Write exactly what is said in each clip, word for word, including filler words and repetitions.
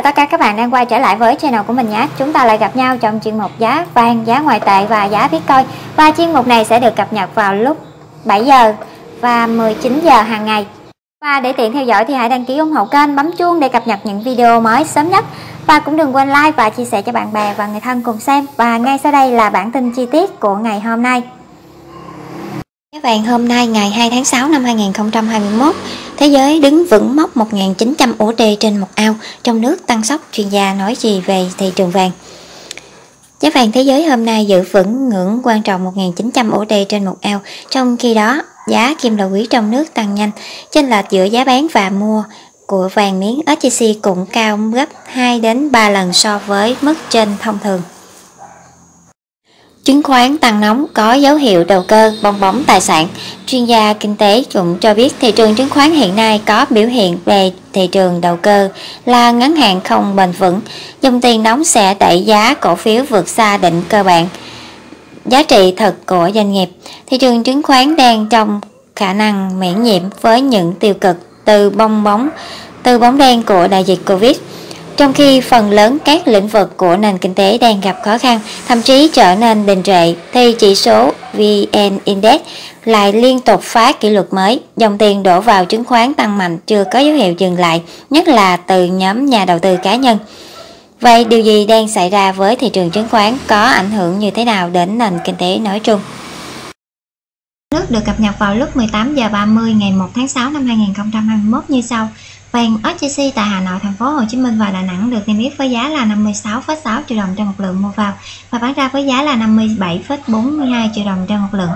chào tất cả các bạn đang quay trở lại với channel của mình nhé. Chúng ta lại gặp nhau trong chuyên mục giá vàng, giá ngoại tệ và giá Bitcoin. Và chuyên mục này sẽ được cập nhật vào lúc bảy giờ và mười chín giờ hàng ngày. Và để tiện theo dõi thì hãy đăng ký ủng hộ kênh, bấm chuông để cập nhật những video mới sớm nhất. Và cũng đừng quên like và chia sẻ cho bạn bè và người thân cùng xem. Và ngay sau đây là bản tin chi tiết của ngày hôm nay. Giá vàng hôm nay ngày hai tháng sáu năm hai nghìn không trăm hai mươi mốt, thế giới đứng vững mốc một nghìn chín trăm u ét đê trên một ounce, trong nước tăng sốc, chuyên gia nói gì về thị trường vàng? Giá vàng thế giới hôm nay giữ vững ngưỡng quan trọng một nghìn chín trăm u ét đê trên một ounce, trong khi đó giá kim loại quý trong nước tăng nhanh, chênh lệch giữa giá bán và mua của vàng miếng ét gi xê cũng cao gấp hai đến ba lần so với mức trên thông thường. Chứng khoán tăng nóng có dấu hiệu đầu cơ bong bóng tài sản. Chuyên gia kinh tế cũng cho biết thị trường chứng khoán hiện nay có biểu hiện về thị trường đầu cơ là ngắn hạn không bền vững. Dòng tiền nóng sẽ đẩy giá cổ phiếu vượt xa định cơ bản giá trị thực của doanh nghiệp. Thị trường chứng khoán đang trong khả năng miễn nhiễm với những tiêu cực từ bong bóng từ bóng đen của đại dịch Covid. Trong khi phần lớn các lĩnh vực của nền kinh tế đang gặp khó khăn, thậm chí trở nên đình trệ, thì chỉ số vê en Index lại liên tục phá kỷ lục mới. Dòng tiền đổ vào chứng khoán tăng mạnh chưa có dấu hiệu dừng lại, nhất là từ nhóm nhà đầu tư cá nhân. Vậy điều gì đang xảy ra với thị trường chứng khoán, có ảnh hưởng như thế nào đến nền kinh tế nói chung? Nước được cập nhật vào lúc mười tám giờ ba mươi ngày một tháng sáu năm hai nghìn không trăm hai mươi mốt như sau. Vàng ét gi xê tại Hà Nội, Thành phố Hồ Chí Minh và Đà Nẵng được niêm yết với giá là năm mươi sáu phẩy sáu triệu đồng trên một lượng mua vào và bán ra với giá là năm mươi bảy phẩy bốn mươi hai triệu đồng trên một lượng.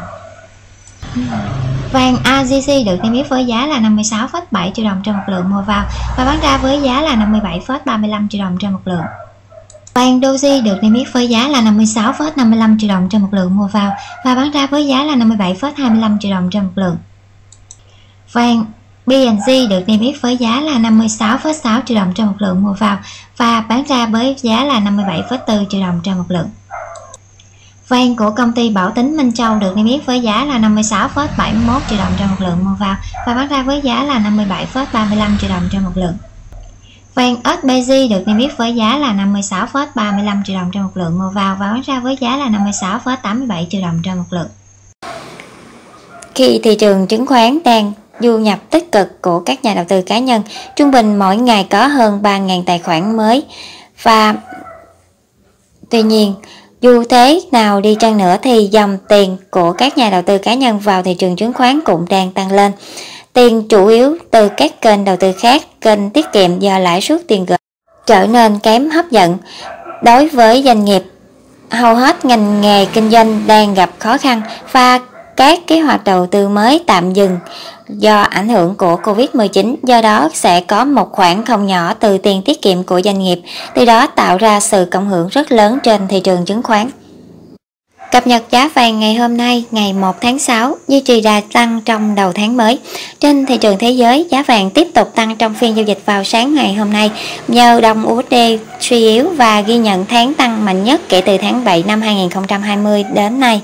Vàng a giê xê được niêm yết với giá là năm mươi sáu phẩy bảy triệu đồng trên một lượng mua vào và bán ra với giá là năm mươi bảy phẩy ba mươi lăm triệu đồng trên một lượng. Vàng Doji được niêm yết với giá là năm mươi sáu phẩy năm mươi lăm triệu đồng trên một lượng mua vào và bán ra với giá là năm mươi bảy phẩy hai mươi lăm triệu đồng trên một lượng. Vàng bê en giê được niêm yết với giá là năm mươi sáu phẩy sáu triệu đồng trên một lượng mua vào và bán ra với giá là năm mươi bảy phẩy bốn triệu đồng trên một lượng. Vàng của công ty Bảo Tín Minh Châu được niêm yết với giá là năm mươi sáu phẩy bảy mươi mốt triệu đồng trên một lượng mua vào và bán ra với giá là năm mươi bảy phẩy ba mươi lăm triệu đồng trên một lượng. Vàng ét bê giê được niêm yết với giá là năm mươi sáu phẩy ba mươi lăm triệu đồng trên một lượng mua vào và bán ra với giá là năm mươi sáu phẩy tám mươi bảy triệu đồng trên một lượng. Khi thị trường chứng khoán đang du nhập tích cực của các nhà đầu tư cá nhân, trung bình mỗi ngày có hơn ba nghìn tài khoản mới, và tuy nhiên dù thế nào đi chăng nữa thì dòng tiền của các nhà đầu tư cá nhân vào thị trường chứng khoán cũng đang tăng lên. Tiền chủ yếu từ các kênh đầu tư khác, kênh tiết kiệm do lãi suất tiền gửi trở nên kém hấp dẫn đối với doanh nghiệp. Hầu hết ngành nghề kinh doanh đang gặp khó khăn và các kế hoạch đầu tư mới tạm dừng do ảnh hưởng của Covid mười chín, do đó sẽ có một khoản không nhỏ từ tiền tiết kiệm của doanh nghiệp, từ đó tạo ra sự cộng hưởng rất lớn trên thị trường chứng khoán. Cập nhật giá vàng ngày hôm nay, ngày một tháng sáu, duy trì đà tăng trong đầu tháng mới. Trên thị trường thế giới, giá vàng tiếp tục tăng trong phiên giao dịch vào sáng ngày hôm nay nhờ đồng u ét đê suy yếu và ghi nhận tháng tăng mạnh nhất kể từ tháng bảy năm hai nghìn không trăm hai mươi đến nay.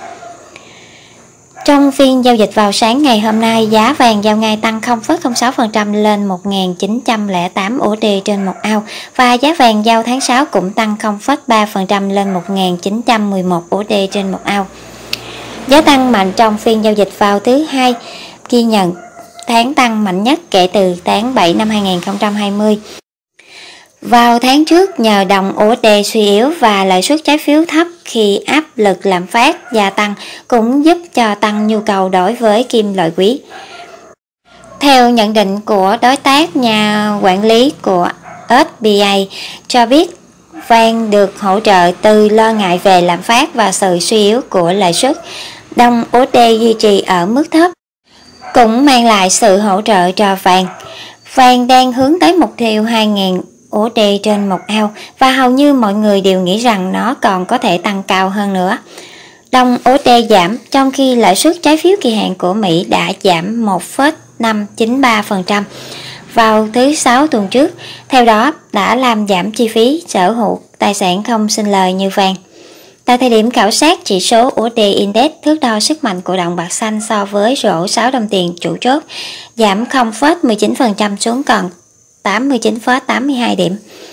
Trong phiên giao dịch vào sáng ngày hôm nay, giá vàng giao ngay tăng không phẩy không sáu phần trăm lên một nghìn chín trăm lẻ tám u ét đê trên một ounce và giá vàng giao tháng sáu cũng tăng không phẩy ba phần trăm lên một nghìn chín trăm mười một u ét đê trên một ounce. Giá tăng mạnh trong phiên giao dịch vào thứ hai, ghi nhận tháng tăng mạnh nhất kể từ tháng bảy năm hai nghìn không trăm hai mươi. Vào tháng trước, nhờ đồng u ét đê suy yếu và lãi suất trái phiếu thấp khi áp lực lạm phát gia tăng cũng giúp cho tăng nhu cầu đối với kim loại quý. Theo nhận định của đối tác nhà quản lý của ét bê a cho biết, vàng được hỗ trợ từ lo ngại về lạm phát và sự suy yếu của lãi suất. Đồng u ét đê duy trì ở mức thấp cũng mang lại sự hỗ trợ cho vàng. Vàng đang hướng tới mục tiêu hai nghìn u ét đê trên một ounce và hầu như mọi người đều nghĩ rằng nó còn có thể tăng cao hơn nữa. Đồng u ét đê giảm trong khi lãi suất trái phiếu kỳ hạn của Mỹ đã giảm một phẩy năm chín ba phần trăm vào thứ sáu tuần trước, theo đó đã làm giảm chi phí sở hữu tài sản không sinh lời như vàng. Tại thời điểm khảo sát, chỉ số u ét đê Index thước đo sức mạnh của đồng bạc xanh so với rổ sáu đồng tiền chủ chốt giảm không phẩy mười chín phần trăm xuống còn tám mươi chín phẩy tám mươi hai điểm.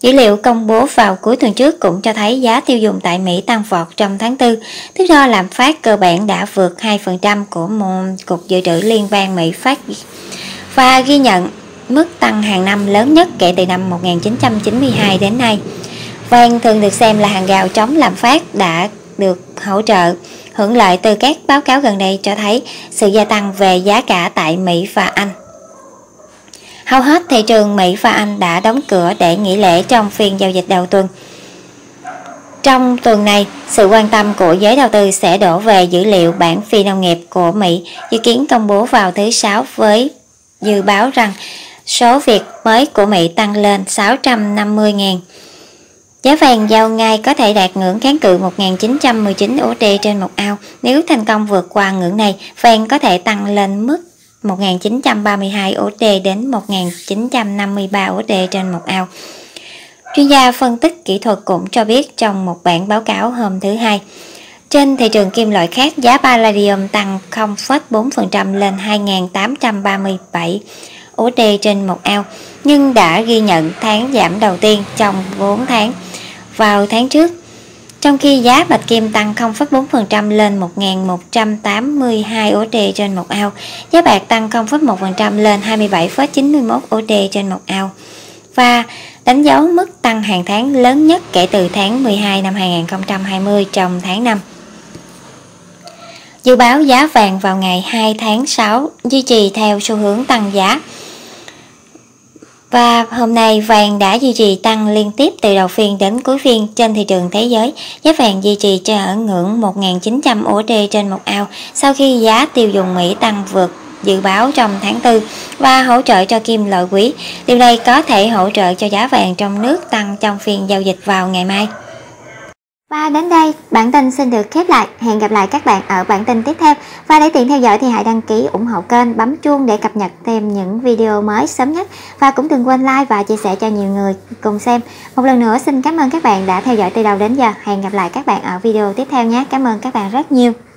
Dữ liệu công bố vào cuối tuần trước cũng cho thấy giá tiêu dùng tại Mỹ tăng vọt trong tháng tư, tức do lạm phát cơ bản đã vượt hai phần trăm của Cục Dự trữ Liên bang Mỹ phát và ghi nhận mức tăng hàng năm lớn nhất kể từ năm một nghìn chín trăm chín mươi hai đến nay. Vàng thường được xem là hàng rào chống lạm phát đã được hỗ trợ, hưởng lợi từ các báo cáo gần đây cho thấy sự gia tăng về giá cả tại Mỹ và Anh. Hầu hết thị trường Mỹ và Anh đã đóng cửa để nghỉ lễ trong phiên giao dịch đầu tuần. Trong tuần này, sự quan tâm của giới đầu tư sẽ đổ về dữ liệu bảng phi nông nghiệp của Mỹ dự kiến công bố vào thứ Sáu với dự báo rằng số việc mới của Mỹ tăng lên sáu trăm năm mươi nghìn. Giá vàng giao ngay có thể đạt ngưỡng kháng cự một nghìn chín trăm mười chín u ét đê trên một ao. Nếu thành công vượt qua ngưỡng này, vàng có thể tăng lên mức một nghìn chín trăm ba mươi hai u ét đê đến một nghìn chín trăm năm mươi ba u ét đê trên một ao. Chuyên gia phân tích kỹ thuật cũng cho biết trong một bản báo cáo hôm thứ Hai. Trên thị trường kim loại khác, giá palladium tăng không phẩy bốn phần trăm lên hai nghìn tám trăm ba mươi bảy u ét đê trên một ao, nhưng đã ghi nhận tháng giảm đầu tiên trong bốn tháng vào tháng trước. Trong khi giá bạch kim tăng không phẩy bốn phần trăm lên một nghìn một trăm tám mươi hai u ét đê trên một ao, giá bạc tăng không phẩy một phần trăm lên hai mươi bảy phẩy chín mươi mốt u ét đê trên một ao và đánh dấu mức tăng hàng tháng lớn nhất kể từ tháng mười hai năm hai nghìn không trăm hai mươi trong tháng năm. Dự báo giá vàng vào ngày hai tháng sáu duy trì theo xu hướng tăng giá. Và hôm nay vàng đã duy trì tăng liên tiếp từ đầu phiên đến cuối phiên. Trên thị trường thế giới, giá vàng duy trì cho ở ngưỡng một nghìn chín trăm u ét đê trên một ao sau khi giá tiêu dùng Mỹ tăng vượt dự báo trong tháng tư và hỗ trợ cho kim loại quý. Điều này có thể hỗ trợ cho giá vàng trong nước tăng trong phiên giao dịch vào ngày mai. Và đến đây, bản tin xin được khép lại. Hẹn gặp lại các bạn ở bản tin tiếp theo. Và để tiện theo dõi thì hãy đăng ký ủng hộ kênh, bấm chuông để cập nhật thêm những video mới sớm nhất. Và cũng đừng quên like và chia sẻ cho nhiều người cùng xem. Một lần nữa xin cảm ơn các bạn đã theo dõi từ đầu đến giờ. Hẹn gặp lại các bạn ở video tiếp theo nhé. Cảm ơn các bạn rất nhiều.